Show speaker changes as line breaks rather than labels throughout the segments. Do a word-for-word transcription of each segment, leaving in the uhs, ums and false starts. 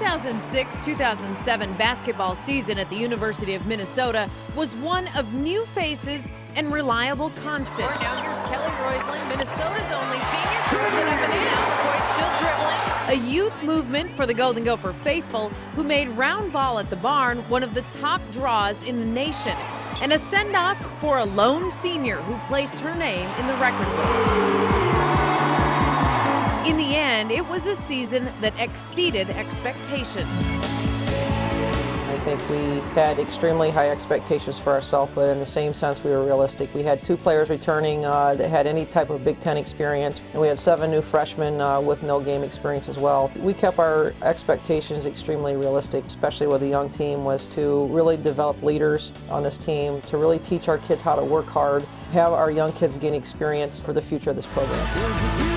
thousand six two thousand seven basketball season at the University of Minnesota was one of new faces and reliable constants.
Now here's Kelly Roysland, Minnesota's only senior, throws it up and in. Boy, still dribbling.
A youth movement for the Golden Gopher faithful who made round ball at the barn one of the top draws in the nation. And a send-off for a lone senior who placed her name in the record book. In the end, it was a season that exceeded expectations.
I think we had extremely high expectations for ourselves, but in the same sense we were realistic. We had two players returning uh, that had any type of Big Ten experience, and we had seven new freshmen uh, with no game experience as well. We kept our expectations extremely realistic, especially with a young team, was to really develop leaders on this team, to really teach our kids how to work hard, have our young kids gain experience for the future of this program.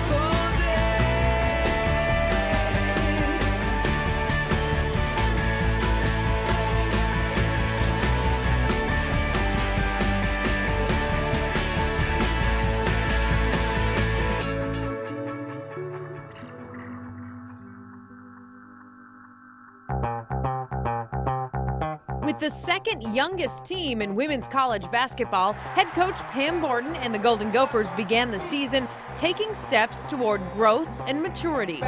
With the second youngest team in women's college basketball, head coach Pam Borton and the Golden Gophers began the season taking steps toward growth and maturity.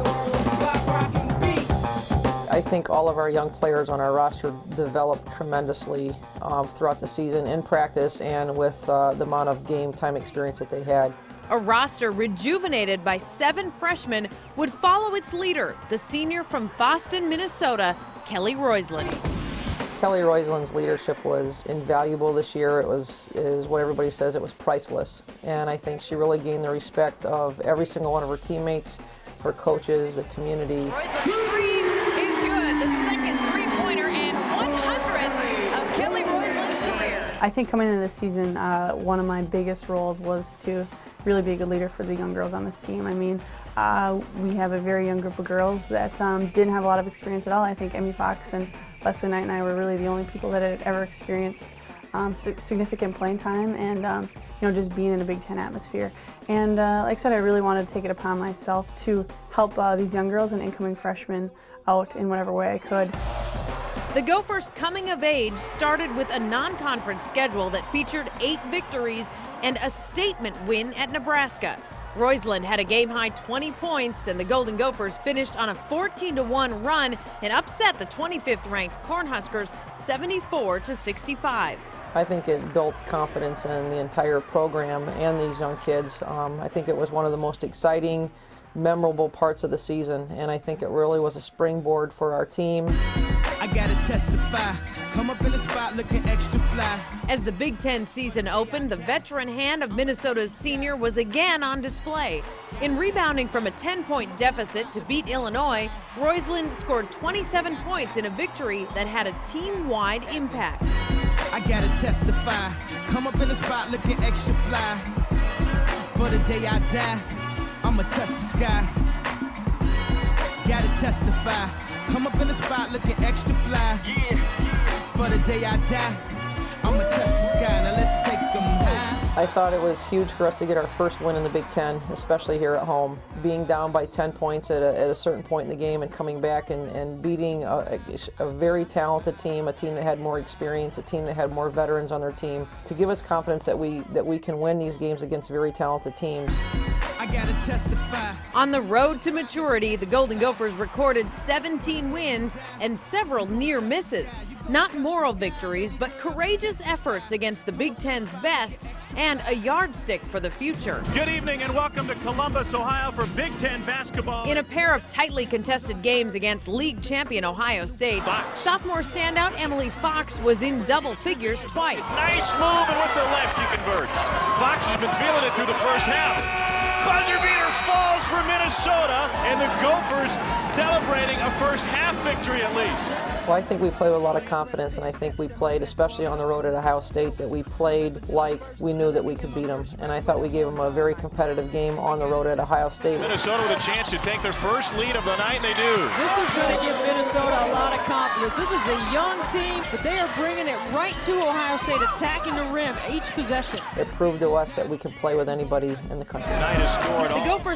I think all of our young players on our roster developed tremendously um, throughout the season in practice and with uh, the amount of game time experience that they had.
A roster rejuvenated by seven freshmen would follow its leader, the senior from Fosston, Minnesota, Kelly Roysland.
Kelly Roysland's leadership was invaluable this year. It was, is what everybody says, it was priceless. And I think she really gained the respect of every single one of her teammates, her coaches, the community.
Roysland's three is good. The second three-pointer and one hundredth of Kelly Roysland's career.
I think coming into this season, uh, one of my biggest roles was to really be a good leader for the young girls on this team. I mean, uh, we have a very young group of girls that um, didn't have a lot of experience at all. I think Emmy Fox and Leslie Knight and I were really the only people that had ever experienced um, significant playing time and um, you know, just being in a Big Ten atmosphere. And uh, like I said, I really wanted to take it upon myself to help uh, these young girls and incoming freshmen out in whatever way I could.
The Gophers' coming of age started with a non-conference schedule that featured eight victories and a statement win at Nebraska. Roysland had a game-high twenty points, and the Golden Gophers finished on a fourteen to one run and upset the twenty-fifth ranked Cornhuskers seventy-four to sixty-five.
I think it built confidence in the entire program and these young kids. Um, I think it was one of the most exciting, memorable parts of the season, and I think it really was a springboard for our team.
I gotta testify, come up in the spot looking extra fly.
As the Big Ten season opened, the veteran hand of Minnesota's senior was again on display. In rebounding from a ten-point deficit to beat Illinois, Roysland scored twenty-seven points in a victory that had a team-wide impact.
I gotta testify, come up in the spot looking extra fly. For the day I die, I'ma touch the sky. Gotta testify, come up in the spot looking extra fly. Yeah. For the day I die, I'ma touch the sky. Now let's take them high.
I thought it was huge for us to get our first win in the Big Ten, especially here at home. Being down by ten points at a, at a certain point in the game and coming back and, and beating a, a, a very talented team, a team that had more experience, a team that had more veterans on their team, to give us confidence that we, that we can win these games against very talented teams.
I gotta testify.
On the road to maturity, the Golden Gophers recorded seventeen wins and several near misses. Not moral victories, but courageous efforts against the Big Ten's best and a yardstick for the future.
Good evening and welcome to Columbus, Ohio for Big Ten basketball.
In a pair of tightly contested games against league champion Ohio State,
Fox.
Sophomore standout Emily Fox was in double figures twice.
Nice move, and with the left he converts. Fox has been feeling it through the first half. Buzzer beater falls for Minnesota, and the Gophers celebrating a first half victory at least.
Well, I think we played with a lot of confidence, and I think we played, especially on the road at Ohio State, that we played like we knew that we could beat them. And I thought we gave them a very competitive game on the road at Ohio State.
Minnesota with a chance to take their first lead of the night, and they do.
This is going to give Minnesota a lot of confidence. This is a young team, but they are bringing it right to Ohio State, attacking the rim each possession.
It proved to us that we can play with anybody in the country.
Knight has scored
The
all.
Gophers also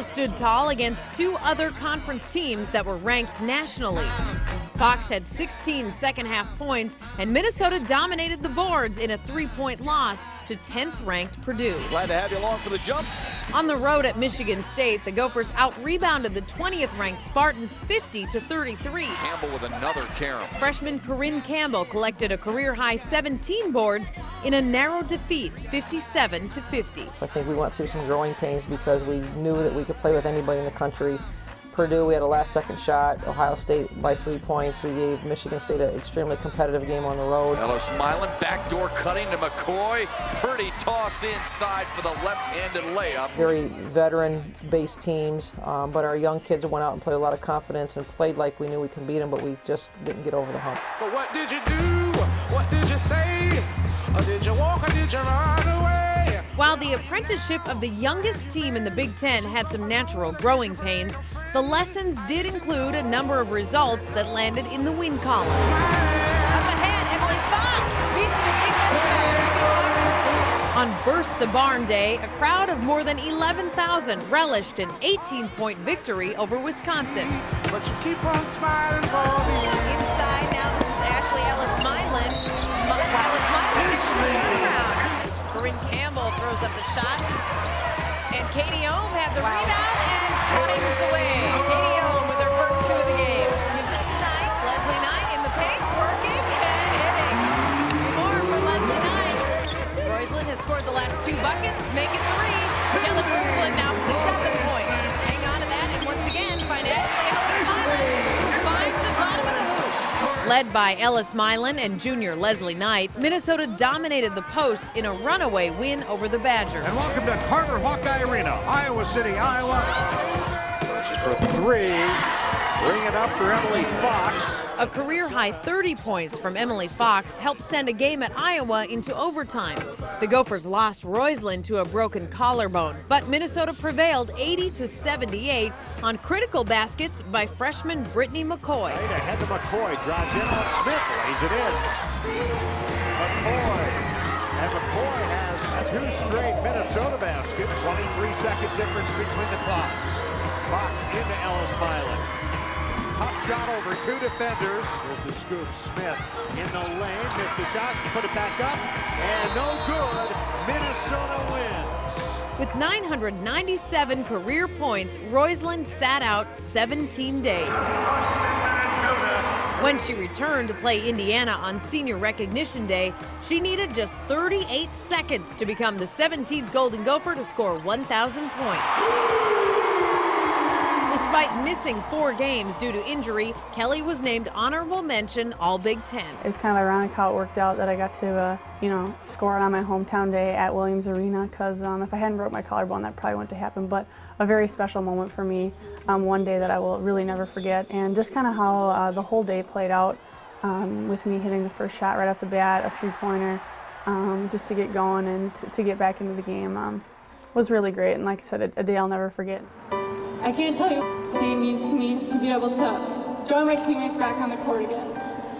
also stood tall against two other conference teams that were ranked nationally. Fox had sixteen second-half points, and Minnesota dominated the boards in a three-point loss to tenth-ranked Purdue.
Glad to have you along for the jump.
On the road at Michigan State, the Gophers out-rebounded the twentieth-ranked Spartans fifty to thirty-three.
Campbell with another carom.
Freshman Corinne Campbell collected a career-high seventeen boards in a narrow defeat, fifty-seven to fifty.
I think we went through some growing pains because we knew that we could play with anybody in the country. Purdue, we had a last-second shot. Ohio State by three points. We gave Michigan State an extremely competitive game on the road.
Ellis-Milan backdoor cutting to McCoy. Pretty toss inside for the left-handed layup.
Very veteran-based teams, um, but our young kids went out and played a lot of confidence and played like we knew we could beat them, but we just didn't get over the hump.
But what did you do? What did you say? Or did you walk or did you run away?
While the apprenticeship of the youngest team in the Big Ten had some natural growing pains, the lessons did include a number of results that landed in the win column.
Up ahead, Emily Fox beats the defense back.
On Burst the Barn Day, a crowd of more than eleven thousand relished an eighteen-point victory over Wisconsin.
But you keep on smiling for me.
Inside now, this is Ashley Ellis-Milan. Ellis-Milan gets the turnaround. Corinne Campbell throws up the shot. And Katie Ohm had the rebound and flames away. Katie Ohm with her first two of the game. Gives it to Knight. Leslie Knight in the paint, working and hitting. More for Leslie Knight. Roysland has scored the last two buckets, make it three. Kelly Roysland now to seven points. Hang on to that, and once again, find Ashley Ellis-Milan, who finds the bottom of the hoop.
Led by Ellis-Milan and junior Leslie Knight, Minnesota dominated the post in a runaway win over the Badgers.
And welcome to Carter Hawkeye Arena, Iowa City, Iowa. For three, bring it up for Emily Fox.
A career-high thirty points from Emily Fox helped send a game at Iowa into overtime. The Gophers lost Roysland to a broken collarbone, but Minnesota prevailed eighty to seventy-eight on critical baskets by freshman Brittany McCoy.
Right ahead to McCoy, drives in on Smith, lays it in. McCoy, and McCoy has two straight Minnesota baskets, twenty-three second difference between the clocks. Fox into Ellis-Milan. Tough shot over two defenders. There's the scoop. Smith in the lane. Missed the shot. Put it back up. And no good. Minnesota wins.
With nine hundred ninety-seven career points, Roysland sat out seventeen days. When she returned to play Indiana on Senior Recognition Day, she needed just thirty-eight seconds to become the seventeenth Golden Gopher to score one thousand points. Despite missing four games due to injury, Kelly was named honorable mention All Big Ten.
It's kind of ironic how it worked out that I got to, uh, you know, score it on my hometown day at Williams Arena, because um, if I hadn't broke my collarbone, that probably wouldn't have happened. But a very special moment for me, um, one day that I will really never forget, and just kind of how uh, the whole day played out um, with me hitting the first shot right off the bat, a three-pointer, um, just to get going and to, to get back into the game um, was really great. And like I said, a, a day I'll never forget.
I can't tell you what today means to me, to be able to join my teammates back on the court again.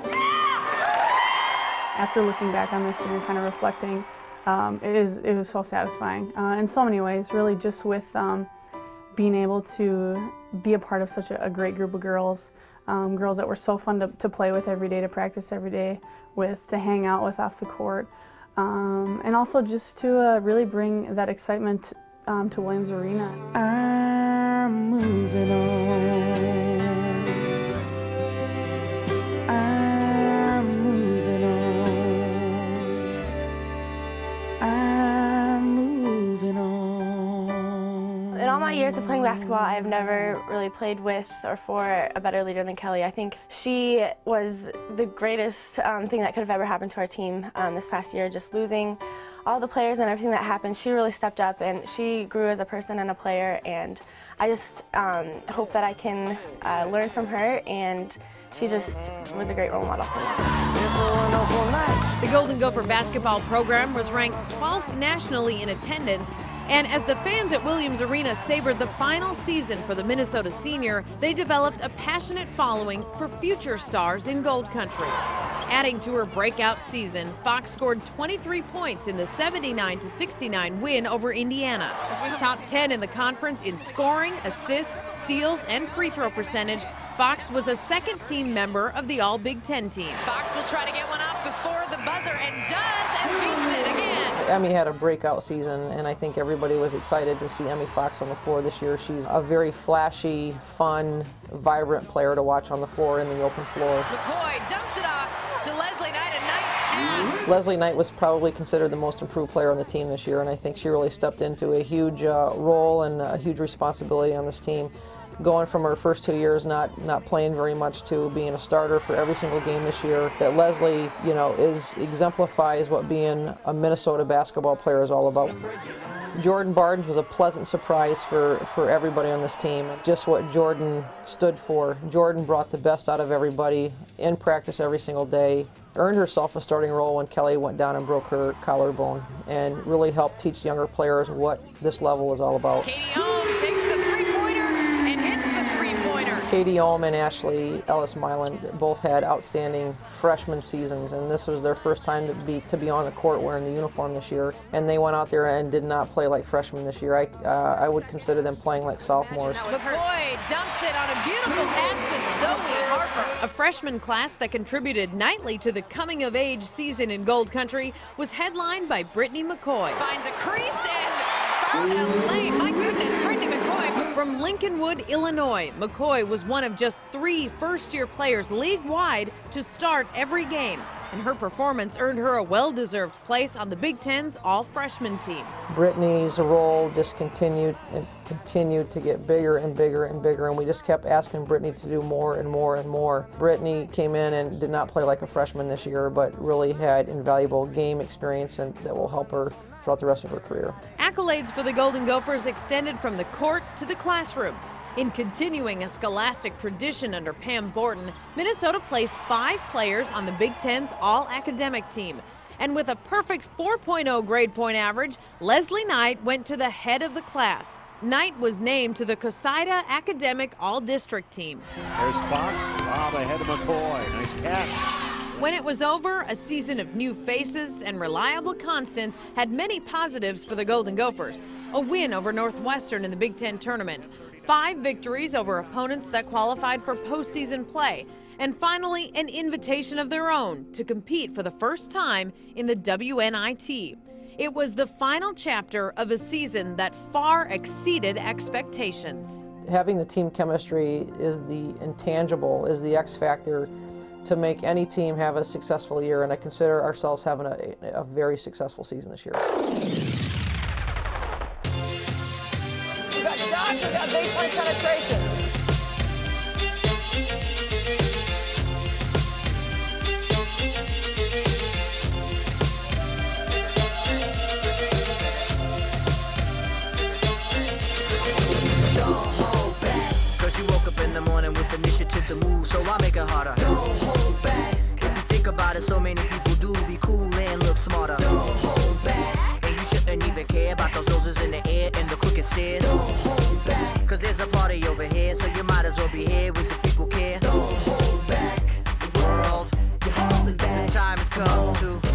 After looking back on this year and kind of reflecting, um, it is it was so satisfying uh, in so many ways. Really, just with um, being able to be a part of such a, a great group of girls, um, girls that were so fun to, to play with every day, to practice every day with, to hang out with off the court, um, and also just to uh, really bring that excitement um, to Williams Arena.
I'm moving on. I'm moving on. I'm moving on.
In all my years of playing basketball, I've never really played with or for a better leader than Kelly. I think she was the greatest um, thing that could have ever happened to our team um, this past year. Just losing all the players and everything that happened, she really stepped up and she grew as a person and a player, and I just um, hope that I can uh, learn from her, and she just was a great role model for me.
The Golden Gopher basketball program was ranked twelfth nationally in attendance And as the fans at Williams Arena savored the final season for the Minnesota senior, they developed a passionate following for future stars in Gold Country. Adding to her breakout season, Fox scored twenty-three points in the seventy-nine to sixty-nine win over Indiana. Top ten in the conference in scoring, assists, steals, and free throw percentage, Fox was a second-team member of the All-Big Ten team.
Fox will try to get one off before the buzzer, and does, and beats it again.
Emmy had a breakout season, and I think everybody was excited to see Emmy Fox on the floor this year. She's a very flashy, fun, vibrant player to watch on the floor in the open floor.
McCoy dumps it off to Leslie Knight, a nice pass.
Leslie Knight was probably considered the most improved player on the team this year, and I think she really stepped into a huge uh, role and a huge responsibility on this team. Going from her first two years not not playing very much to being a starter for every single game this year, that Leslie, you know, is exemplifies what being a Minnesota basketball player is all about. Jordan Barnes was a pleasant surprise for, for everybody on this team. Just what Jordan stood for. Jordan brought the best out of everybody in practice every single day, earned herself a starting role when Kelly went down and broke her collarbone, and really helped teach younger players what this level is all about.
Katie Ohm takes the three-pointer and hits the three-pointer.
Katie Ohm and Ashley Ellis-Milan both had outstanding freshman seasons, and this was their first time to be to be on the court wearing the uniform this year. And they went out there and did not play like freshmen this year. I uh, I would consider them playing like sophomores.
McCoy dumps it on a beautiful pass to Zoe Harper.
A freshman class that contributed nightly to the coming-of-age season in Gold Country was headlined by Brittany McCoy.
Finds a crease and found a lane. My goodness, Brittany McCoy.
From Lincolnwood, Illinois, McCoy was one of just three first-year players league-wide to start every game, and her performance earned her a well-deserved place on the Big Ten's all-freshman team.
Brittany's role just continued and continued to get bigger and bigger and bigger, and we just kept asking Brittany to do more and more and more. Brittany came in and did not play like a freshman this year, but really had invaluable game experience and that will help her throughout the rest of her career.
Accolades for the Golden Gophers extended from the court to the classroom. In continuing a scholastic tradition under Pam Borton, Minnesota placed five players on the Big Ten's all-academic team. And with a perfect four point oh grade point average, Leslie Knight went to the head of the class. Knight was named to the COSIDA Academic All-District team.
There's Fox, lob ahead of McCoy. Nice catch.
When it was over, a season of new faces and reliable constants had many positives for the Golden Gophers. A win over Northwestern in the Big Ten tournament, five victories over opponents that qualified for postseason play, and finally an invitation of their own to compete for the first time in the W N I T. It was the final chapter of a season that far exceeded expectations.
Having the team chemistry is the intangible, is the X factor to make any team have a successful year, and I consider ourselves having a, a very successful season this year.
We got shots, we got baseline penetration.
Don't hold back, cause you woke up in the morning with initiative to move, so I make it harder. Don't hold back, if you think about it, so many people do be cool and look smarter. Don't hold back, and you shouldn't even care about those noses in the air and the crooked stairs. Don't hold back, cause there's a party over here, so you might as well be here with the people care. Don't hold back, the world, you're holding back. The time has come to